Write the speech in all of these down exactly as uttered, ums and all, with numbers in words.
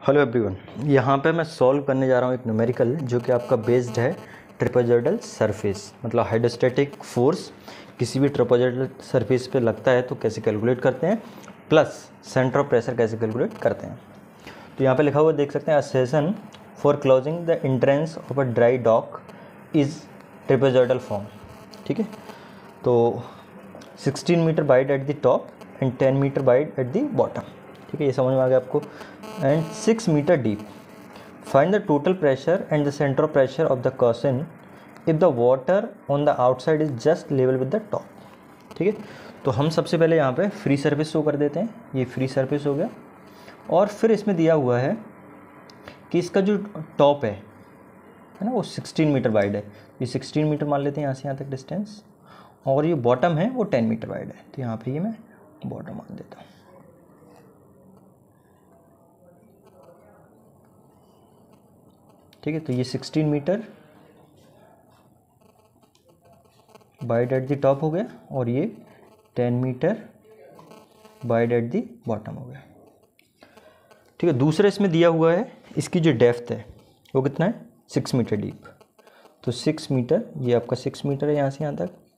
Hello everyone, यहाँ पे मैं सॉल्व करने जा रहा हूँ एक न्यूमेरिकल जो कि आपका बेस्ड है ट्रेपेजॉइडल सरफेस, मतलब हाइड्रोस्टैटिक फोर्स किसी भी ट्रेपेजॉइडल सरफेस पे लगता है तो कैसे कैलकुलेट करते हैं, प्लस सेंटर ऑफ प्रेशर कैसे कैलकुलेट करते हैं। तो यहाँ पे लिखा हुआ देख सकते हैं, a caisson for closing the entrance of a dry dock is trapezoidal form. ठीक है, तो sixteen metre wide at the top and ten metre wide at the bottom. ठीक है, ये समझ में आ गया आपको। And six metre deep. Find the total pressure and the centre of pressure of the caisson if the water on the outside is just level with the top. ठीक है, तो हम सबसे पहले यहाँ पे फ्री सरफेस शो कर देते हैं। ये फ्री सरफेस हो गया, और फिर इसमें दिया हुआ है कि इसका जो टॉप है है ना वो सिक्सटीन मीटर वाइड है। ये सिक्सटीन मीटर मान लेते हैं यहाँ से यहाँ तक डिस्टेंस, और ये बॉटम है वो टेन मीटर वाइड है। तो यहाँ पे ये मैं बॉटम मान देता हूँ। ठीक है, तो ये sixteen metre wide at the top हो गया, और ये ten metre wide at the bottom हो गया। ठीक है, दूसरा इसमें दिया हुआ है इसकी जो डेप्थ है वो कितना है, सिक्स मीटर डीप। तो सिक्स मीटर, ये आपका सिक्स मीटर है यहाँ से यहाँ तक।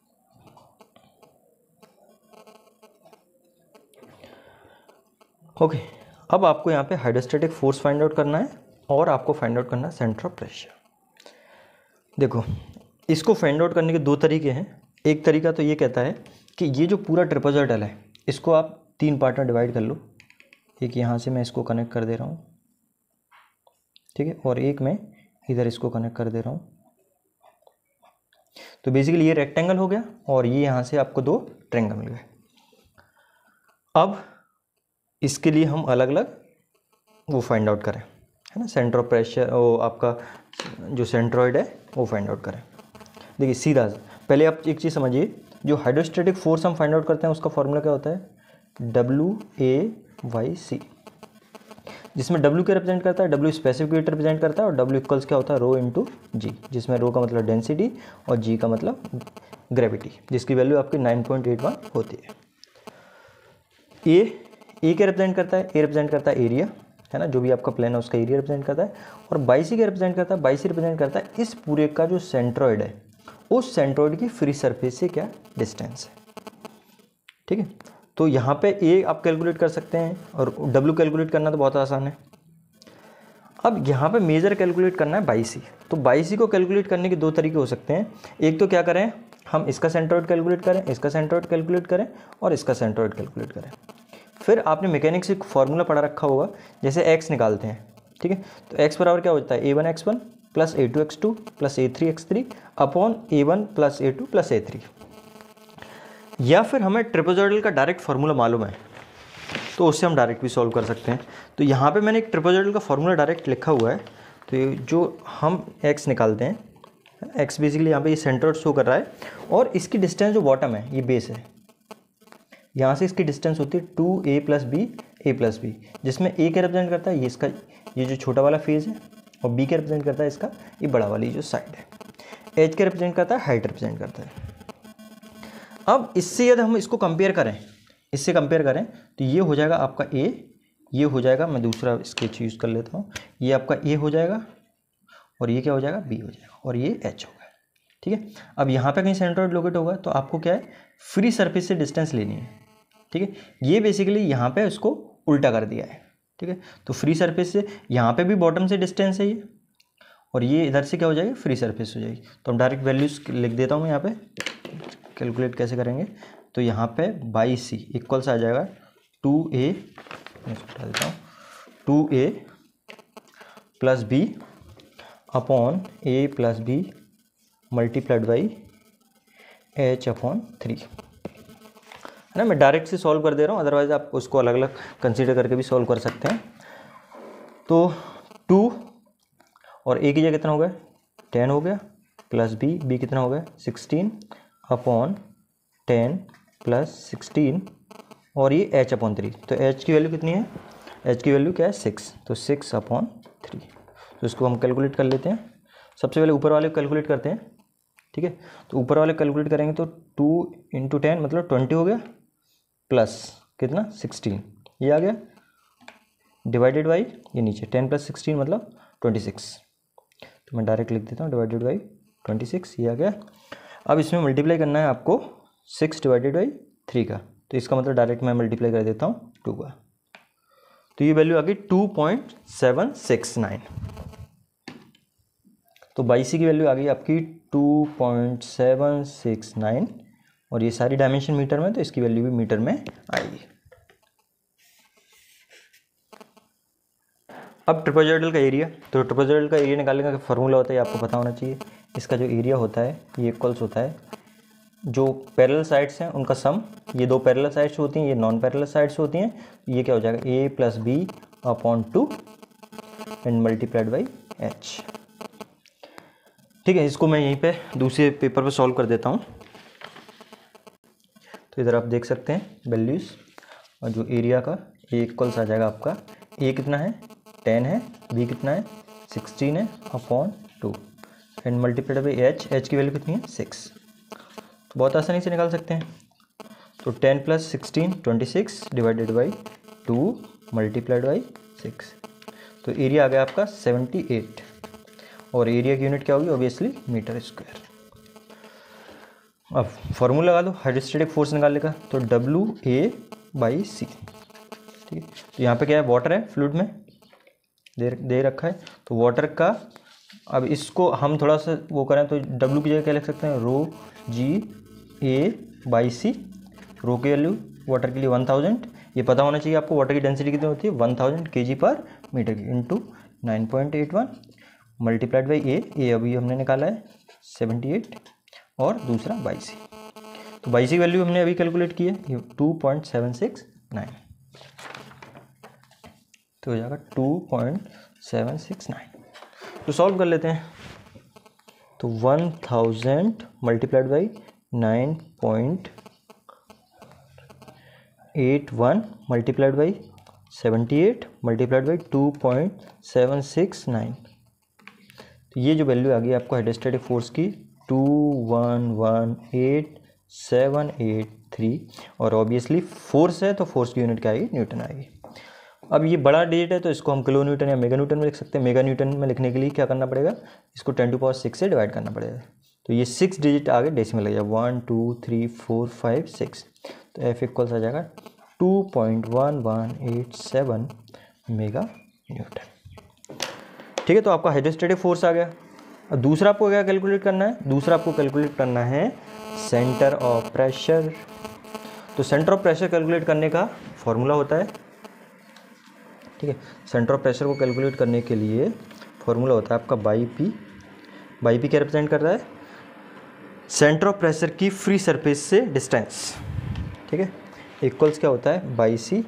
ओके, अब आपको यहाँ पे हाइड्रोस्टैटिक फोर्स फाइंड आउट करना है और आपको फाइंड आउट करना है सेंटर ऑफ प्रेशर। देखो, इसको फाइंड आउट करने के दो तरीके हैं। एक तरीका तो ये कहता है कि ये जो पूरा ट्रेपेजॉइडल है इसको आप तीन पार्ट में डिवाइड कर लो। एक यहाँ से मैं इसको कनेक्ट कर दे रहा हूँ, ठीक है, और एक मैं इधर इसको कनेक्ट कर दे रहा हूँ। तो बेसिकली ये रेक्टेंगल हो गया, और ये यहाँ से आपको दो ट्रायंगल मिल गए। अब इसके लिए हम अलग अलग वो फाइंड आउट करें, है ना, सेंटर ऑफ प्रेशर, वो आपका जो सेंट्रॉइड है वो फाइंड आउट करें। देखिए सीधा, पहले आप एक चीज़ समझिए, जो हाइड्रोस्टैटिक फोर्स हम फाइंड आउट करते हैं उसका फॉर्मूला क्या होता है, डब्ल्यू ए वाई सी, जिसमें डब्ल्यू क्या रिप्रेजेंट करता है, डब्ल्यू स्पेसिफिक वेट रिप्रेजेंट करता है, और डब्ल्यू इक्वल्स क्या होता है, रो इंटू जी, जिसमें रो का मतलब डेंसिटी और जी का मतलब ग्रेविटी, जिसकी वैल्यू आपकी नाइन पॉइंट एट वन होती है। ए ए क्या रिप्रेजेंट करता है, ए रिप्रेजेंट करता है एरिया, है ना, जो भी आपका प्लेन है उसका एरिया रिप्रेजेंट करता है। और बाई सी क्या रिप्रेजेंट करता है, बाई सी रिप्रेजेंट करता है इस पूरे का जो सेंट्रॉइड है उस सेंट्रॉइड की फ्री सरफेस से क्या डिस्टेंस है। ठीक है, तो यहाँ पे ए आप कैलकुलेट कर सकते हैं, और डब्ल्यू कैलकुलेट करना तो बहुत आसान है। अब यहाँ पे मेजर कैलकुलेट करना है बाई सी। तो बाई सी को कैलकुलेट करने के दो तरीके हो सकते हैं। एक तो क्या करें, हम इसका सेंट्रॉइड कैलकुलेट करें, इसका सेंट्रॉइड कैलकुलेट करें, और इसका सेंट्रॉइड कैलकुलेट करें। फिर आपने मैकेनिक्स से एक फॉर्मूला पढ़ा रखा होगा, जैसे x निकालते हैं। ठीक है, तो x बराबर क्या होता है, A one X one plus A two X two plus A three X three upon A one plus A two plus A three. या फिर हमें ट्रेपेजॉइडल का डायरेक्ट फार्मूला मालूम है तो उससे हम डायरेक्ट भी सॉल्व कर सकते हैं। तो यहाँ पे मैंने एक ट्रेपेजॉइडल का फार्मूला डायरेक्ट लिखा हुआ है। तो ये जो हम x निकालते हैं, x बेसिकली यहाँ पे ये सेंटर शो कर रहा है, और इसकी डिस्टेंस जो बॉटम है ये बेस है, यहाँ से इसकी डिस्टेंस होती है two A plus B A plus B, जिसमें ए क्या रिप्रेजेंट करता है, ये इसका ये जो छोटा वाला फेज है, और बी क्या रिप्रेजेंट करता है इसका ये बड़ा वाली जो साइड है। एच क्या रिप्रेजेंट करता है, हाइट रिप्रेजेंट करता है। अब इससे यदि हम इसको कंपेयर करें, इससे कंपेयर करें तो ये हो जाएगा आपका ए, ये हो जाएगा, मैं दूसरा स्केच यूज़ कर लेता हूँ, ये आपका ए हो जाएगा, और ये क्या हो जाएगा, बी हो जाएगा, और ये एच होगा। ठीक है, अब यहाँ पे कहीं सेंट्रॉइड लोकेट होगा तो आपको क्या है, फ्री सरफेस से डिस्टेंस लेनी है। ठीक है, ये बेसिकली यहाँ पे उसको उल्टा कर दिया है। ठीक है, तो फ्री सरफेस से यहाँ पे भी बॉटम से डिस्टेंस है ये, और ये इधर से क्या हो जाएगी, फ्री सरफेस हो जाएगी। तो हम डायरेक्ट वैल्यूज लिख देता हूँ मैं यहाँ पे, कैलकुलेट कैसे करेंगे। तो यहाँ पे बाई सी इक्वल्स आ जाएगा टू ए, हटा देता हूँ, two A plus b upon a plus b multiplied by h upon three, है ना। मैं डायरेक्ट से सॉल्व कर दे रहा हूँ, अदरवाइज आप उसको अलग अलग कंसीडर करके भी सॉल्व कर सकते हैं। तो टू और ए की जगह कितना हो गया, टेन हो गया, प्लस बी, बी कितना हो गया, sixteen upon ten plus sixteen, और ये एच अपॉन थ्री। तो एच की वैल्यू कितनी है, एच की वैल्यू क्या है, सिक्स, तो सिक्स अपॉन थ्री। तो इसको हम कैलकुलेट कर लेते हैं। सबसे पहले ऊपर वाले को कैलकुलेट करते हैं। ठीक है, तो ऊपर वाले कैलकुलेट करेंगे तो टू इंटू टेन मतलब ट्वेंटी हो गया, प्लस कितना, सिक्सटीन, ये आ गया, डिवाइडेड बाई ये नीचे टेन प्लस सिक्सटीन मतलब ट्वेंटी सिक्स, तो मैं डायरेक्ट लिख देता हूँ डिवाइडेड बाई ट्वेंटी सिक्स, ये आ गया। अब इसमें मल्टीप्लाई करना है आपको सिक्स डिवाइडेड बाई थ्री का, तो इसका मतलब डायरेक्ट मैं मल्टीप्लाई कर देता हूँ टू का, तो ये वैल्यू आ गई two point seven six nine. तो बाई सी की वैल्यू आ गई आपकी two point seven six nine, और ये सारी डायमेंशन मीटर में, तो इसकी वैल्यू भी मीटर में आएगी। अब ट्रापेजॉइडल का एरिया, तो ट्रापेजॉइडल का एरिया निकालने का फॉर्मूला होता है, ये आपको पता होना चाहिए। इसका जो एरिया होता है ये इक्वल्स होता है जो पैरेलल साइड्स हैं उनका सम, ये दो पैरेलल साइड्स होती हैं, ये नॉन पैरेलल साइड्स होती हैं, ये क्या हो जाएगा a plus b upon two and multiplied by h. ठीक है, इसको मैं यहीं पे दूसरे पेपर पे सॉल्व कर देता हूँ। तो इधर आप देख सकते हैं वैल्यूज़, और जो एरिया का ए इक्वल्स आ जाएगा आपका, ए कितना है टेन है, बी कितना है सिक्सटीन है upon two and multiplied by h, h की वैल्यू कितनी है सिक्स। तो बहुत आसानी से निकाल सकते हैं। तो ten plus sixteen twenty six divided by two multiplied by six, तो एरिया आ गया आपका सेवेंटी एट, और एरिया की यूनिट क्या होगी ऑब्वियसली मीटर स्क्वायर। अब फॉर्मूला लगा दो हाइड्रोस्टैटिक फोर्स निकालने का, तो डब्ल्यू ए बाई सी। ठीक है, तो यहाँ पे क्या है वाटर है फ्लूइड में दे दे रखा है, तो वाटर का अब इसको हम थोड़ा सा वो करें तो डब्ल्यू की जगह क्या लिख सकते हैं रो जी ए बाई सी। रो की वैल्यू वाटर के लिए वन थाउजेंड, ये पता होना चाहिए आपको वाटर की डेंसिटी कितनी होती है वन थाउजेंड के जी पर मीटर की, into nine point eight one multiplied by a, a अभी हमने निकाला है सेवेंटी एट, और दूसरा बाई सी। तो बाई सी की वैल्यू हमने अभी कैलकुलेट की है two point seven six nine, तो हो जाएगा two point seven six nine. तो सॉल्व कर लेते हैं, तो one thousand multiplied by nine point eight one multiplied by seventy eight multiplied by two point seven six nine, तो ये जो वैल्यू आ गई आपको हाइड्रोस्टैटिक फोर्स की two one one eight seven eight three, और ऑब्वियसली फोर्स है तो फोर्स की यूनिट क्या आएगी न्यूटन आएगी। अब ये बड़ा डिजिट है तो इसको हम किलो न्यूटन या मेगा न्यूटन में लिख सकते हैं। मेगा न्यूटन में लिखने के लिए क्या करना पड़ेगा, इसको टेन टू पावर सिक्स से डिवाइड करना पड़ेगा, तो ये सिक्स डिजिट आगे डेसिमल लग जाएगा one two three four five six, तो एफ इक्वल्स आ जाएगा two point one one eight seven mega newton. ठीक है, तो आपका हाइड्रोस्टैटिक फोर्स आ गया। और दूसरा आपको क्या कैलकुलेट करना है, दूसरा आपको कैलकुलेट करना है सेंटर ऑफ प्रेशर। तो सेंटर ऑफ प्रेशर कैलकुलेट करने का फॉर्मूला होता है, ठीक है, सेंटर ऑफ प्रेशर को कैलकुलेट करने के लिए फॉर्मूला होता है आपका बाई पी। बाई पी क्या रिप्रेजेंट कर रहा है, सेंटर ऑफ प्रेशर की फ्री सरफेस से डिस्टेंस। ठीक है, इक्वल्स क्या होता है by C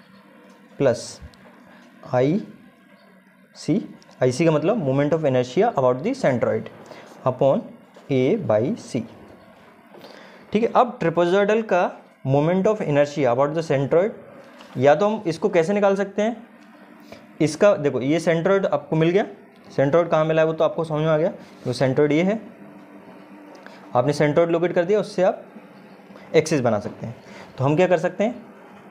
plus I C, I c का मतलब moment of inertia about the centroid upon a y c. ठीक है, अब ट्रापेजॉइडल का moment of inertia about the centroid, या तो हम इसको कैसे निकाल सकते हैं, इसका देखो ये सेंट्रॉइड आपको मिल गया, सेंट्रॉइड कहाँ मिला है वो तो आपको समझ में आ गया, तो सेंट्रॉइड ये है, आपने सेंट्रॉइड लोकेट कर दिया, उससे आप एक्सिस बना सकते हैं। तो हम क्या कर सकते हैं,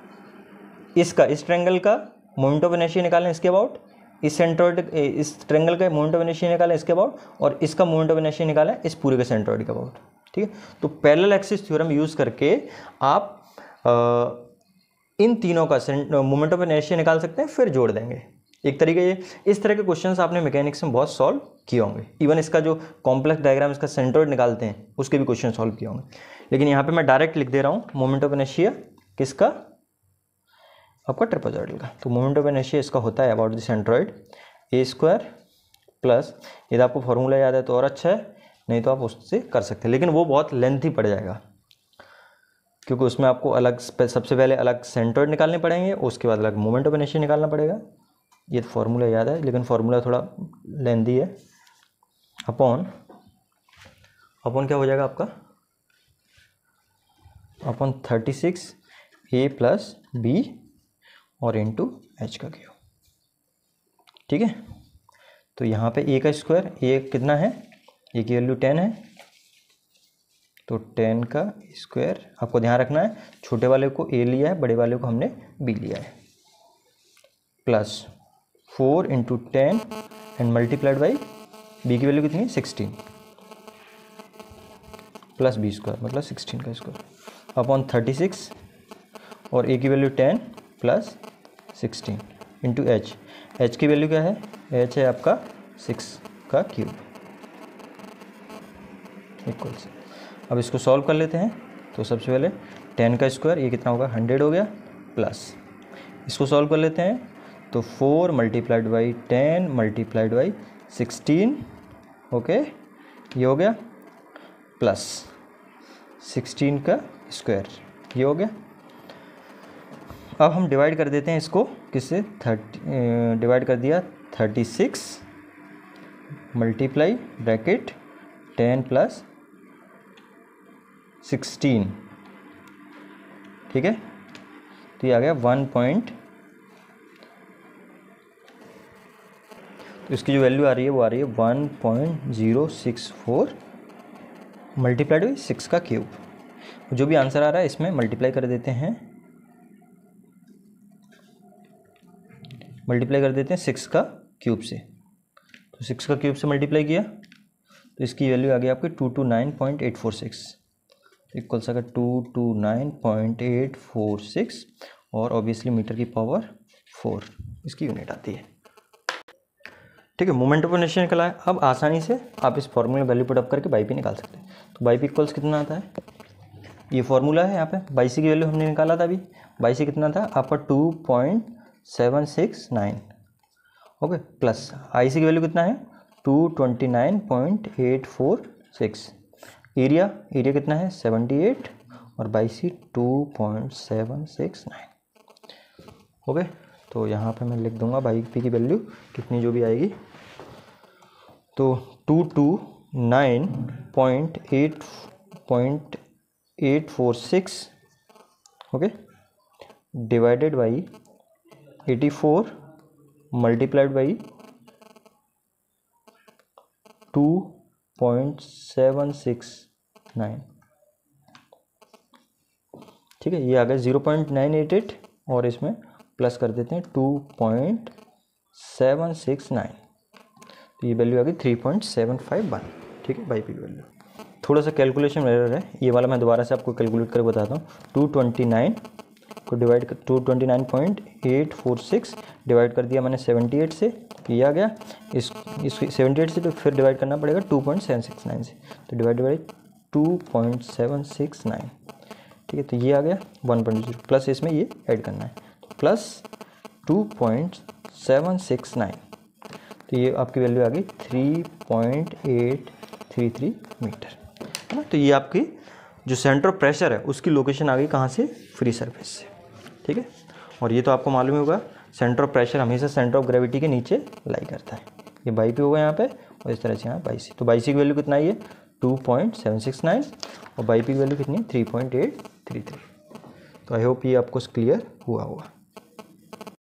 इसका इस ट्रायंगल का मोमेंट ऑफ इनर्शिया निकालें इसके अबाउट, इस सेंट्रॉइड इस ट्रायंगल का मोमेंट ऑफ इनर्शिया निकालें इसके अबाउट, और इसका मोमेंट ऑफ इनर्शिया निकालें इस पूरे के सेंट्रॉइड के अबाउट। ठीक है, तो पैरेलल एक्सिस थ्योरम यूज़ करके आप आ, इन तीनों का मोमेंट ऑफ इनर्शिया निकाल सकते हैं, फिर जोड़ देंगे। एक तरीके ये इस तरह के क्वेश्चंस आपने मैकेनिक्स में बहुत सॉल्व किए होंगे, इवन इसका जो कॉम्प्लेक्स डायग्राम इसका सेंट्रॉइड निकालते हैं उसके भी क्वेश्चन सॉल्व किए होंगे, लेकिन यहाँ पे मैं डायरेक्ट लिख दे रहा हूँ मोमेंट ऑफ इनर्शिया किसका, आपका ट्रापेजॉइडल का। तो मोमेंट ऑफ इनर्शिया इसका होता है about the centroid a square plus, यदि आपको फॉर्मूला याद है तो और अच्छा है, नहीं तो आप उससे कर सकते हैं, लेकिन वो बहुत लेंथी पड़ जाएगा क्योंकि उसमें आपको अलग सबसे पहले अलग सेंट्रॉइड निकालने पड़ेंगे, उसके बाद अलग मोमेंट ऑफ इनर्शिया निकालना पड़ेगा। ये तो फॉर्मूला याद है लेकिन फॉर्मूला थोड़ा लेंथी है। अपॉन अपॉन क्या हो जाएगा आपका, upon thirty six a plus b और इंटू एच का क्यू। ठीक है, तो यहाँ पे ए का स्क्वायर, ए कितना है, ए की वैल्यू टेन है, तो टेन का स्क्वायर आपको ध्यान रखना है, छोटे वाले को ए लिया है, बड़े वाले को हमने बी लिया है, plus four into ten and multiplied by b की वैल्यू कितनी है सिक्सटीन प्लस बी स्क्वायर मतलब सिक्सटीन का स्क्वायर अपॉन थर्टी सिक्स और ए की value ten plus sixteen into h. H की वैल्यू क्या है, एच है आपका सिक्स का क्यूब इक्वल से। अब इसको सॉल्व कर लेते हैं। तो सबसे पहले टेन का स्क्वायर ये कितना होगा हंड्रेड हो गया प्लस इसको सॉल्व कर लेते हैं तो four multiplied by ten multiplied by sixteen okay ये हो गया प्लस सिक्सटीन का स्क्वायर ये हो गया। अब हम डिवाइड कर देते हैं इसको किससे, थर्टी डिवाइड कर दिया thirty six multiply bracket ten plus sixteen ठीक है। तो ये आ गया वन पॉइंट, तो इसकी जो वैल्यू आ रही है वो आ रही है one point zero six four multiplied by six का क्यूब। जो भी आंसर आ रहा है इसमें मल्टीप्लाई कर देते हैं, मल्टीप्लाई कर देते हैं सिक्स का क्यूब से। तो सिक्स का क्यूब से मल्टीप्लाई किया तो इसकी वैल्यू आ गई आपकी two two nine point eight four six equal सा two two nine point eight four six और ऑब्वियसली मीटर की पावर फोर इसकी यूनिट आती है ठीक है। मोमेंट ऑफ इनर्शिया निकला है। अब आसानी से आप इस फॉर्मूले वैल्यू पुट अप करके बाई पी निकाल सकते हैं। तो बाई पी इक्वल्स कितना आता है, ये फॉर्मूला है यहाँ पे। बाई सी की वैल्यू हमने निकाला था अभी, बाई सी कितना था आपका two point seven six nine okay plus I c की वैल्यू कितना है two twenty nine point eight four six. Area area कितना है सेवेंटी एट और y c two point seven six nine okay. तो यहाँ पे मैं लिख दूंगा बाई पी की वैल्यू कितनी जो भी आएगी, तो two two nine point eight point eight four six okay divided by eighty four multiplied by two point seven six nine ठीक है। ये आ गया zero point nine eight eight और इसमें प्लस कर देते हैं two point seven six nine तो ये वैल्यू आ गई three point seven five one ठीक है बाई पी की वैल्यू। थोड़ा सा कैलकुलेशन एरर है, ये वाला मैं दोबारा से आपको कैलकुलेट करके बताता हूँ। टू ट्वेंटी नाइन को डिवाइड कर two twenty nine point eight four six divide कर दिया मैंने सेवेंटी एट से, ये आ गया। इस इस सेवेंटी एट से तो फिर डिवाइड करना पड़ेगा two point seven six nine से, तो divide by two point seven six nine ठीक है। तो ये आ गया वन पॉइंट जीरो प्लस इसमें ये ऐड करना है तो plus two point seven six nine तो ये आपकी वैल्यू आ गई three point eight three three metre है ना। तो ये आपकी जो सेंटर ऑफ प्रेशर है उसकी लोकेशन आ गई कहाँ से, फ्री सरफेस से ठीक है। और ये तो आपको मालूम होगा सेंटर ऑफ प्रेशर हमेशा सेंटर ऑफ ग्रेविटी के नीचे लाई करता है। ये बाई पी होगा यहाँ पे और इस तरह से यहाँ बाई सी। तो बाई सी की वैल्यू कितना है, ये two point seven six nine और बाई पी की वैल्यू कितनी है three point eight three three. तो आई होप ये आपको क्लियर हुआ होगा।